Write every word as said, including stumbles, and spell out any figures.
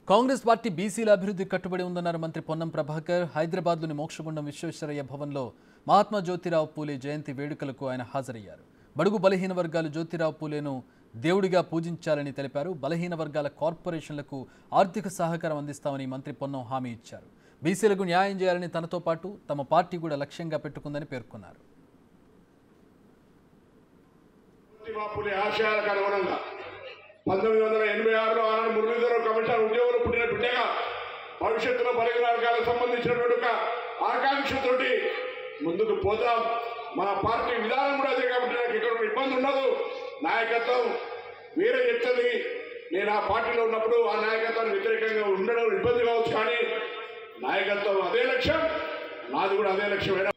Congress party బీసీల అభివృద్ధి కట్టుబడి ఉందన్నారు మంత్రి పొన్నం ప్రభాకర్. హైదరాబాద్లోని మోక్షగుండం విశ్వేశ్వరయ్య భవన్లో మహాత్మా జ్యోతిరావు పూలే జయంతి వేడుకలకు ఆయన హాజరయ్యారు. బడుగు బలహీన వర్గాలు జ్యోతిరావు పూలేను దేవుడిగా పూజించాలని తెలిపారు. బలహీన వర్గాల కార్పొరేషన్లకు ఆర్థిక సహకారం అందిస్తామని మంత్రి పొన్నం హామీ ఇచ్చారు. బీసీలకు న్యాయం చేయాలని తనతో పాటు తమ పార్టీ కూడా లక్ష్యంగా పెట్టుకుందని పేర్కొన్నారు. పంతొమ్మిది వందల ఎనభై ఆరులో ఆనాడు మురళీధరరావు కమిషన్ ఉద్యోగులు పుట్టిన బిడ్డగా భవిష్యత్తులో బలహీన వర్గాలకు సంబంధించినటువంటి ఒక ఆకాంక్షతోటి ముందుకు పోతాం. మన పార్టీ విధానం కూడా అదే కాబట్టి నాకు ఇక్కడ ఇబ్బంది ఉండదు. నాయకత్వం వేరే చెప్తుంది. నేను ఆ పార్టీలో ఉన్నప్పుడు ఆ నాయకత్వానికి వ్యతిరేకంగా ఉండడం ఇబ్బంది కావచ్చు, కానీ నాయకత్వం అదే లక్ష్యం, నాది కూడా అదే లక్ష్యం.